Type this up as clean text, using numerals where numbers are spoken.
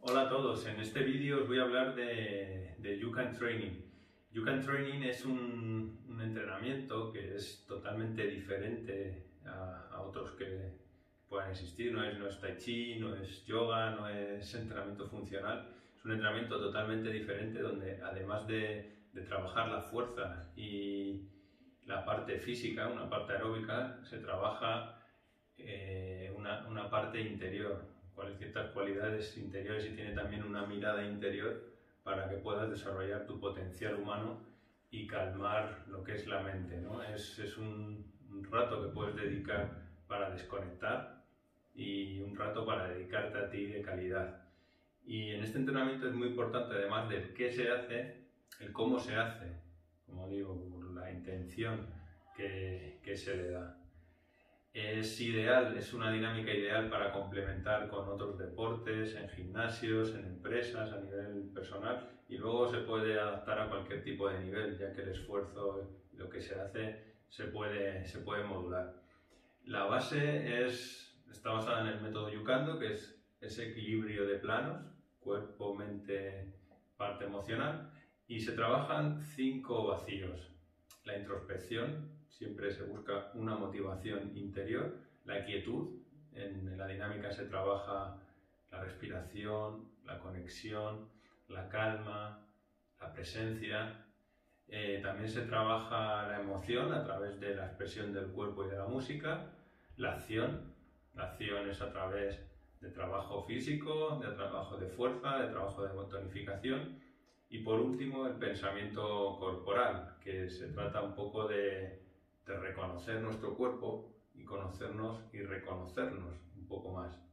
Hola a todos, en este vídeo os voy a hablar de YouCan Training. YouCan Training es un entrenamiento que es totalmente diferente a otros que puedan existir. No es Tai Chi, no es yoga, no es entrenamiento funcional. Es un entrenamiento totalmente diferente donde además de trabajar la fuerza y la parte física, una parte aeróbica, se trabaja una parte interior, ciertas cualidades interiores, y tiene también una mirada interior para que puedas desarrollar tu potencial humano y calmar lo que es la mente, ¿no? Es un rato que puedes dedicar para desconectar y un rato para dedicarte a ti de calidad. Y en este entrenamiento es muy importante, además del qué se hace, el cómo se hace, como digo, la intención que se le da. Es ideal, es una dinámica ideal para complementar con otros deportes, en gimnasios, en empresas, a nivel personal, y luego se puede adaptar a cualquier tipo de nivel, ya que el esfuerzo, lo que se hace, se puede modular. La base está basada en el método Yucando, que es ese equilibrio de planos, cuerpo, mente, parte emocional, y se trabajan 5 vacíos. La introspección, siempre se busca una motivación interior. La quietud, en la dinámica se trabaja la respiración, la conexión, la calma, la presencia. También se trabaja la emoción a través de la expresión del cuerpo y de la música. La acción es a través de trabajo físico, de trabajo de fuerza, de trabajo de tonificación. Y por último, el pensamiento corporal, que se trata un poco de reconocer nuestro cuerpo y conocernos y reconocernos un poco más.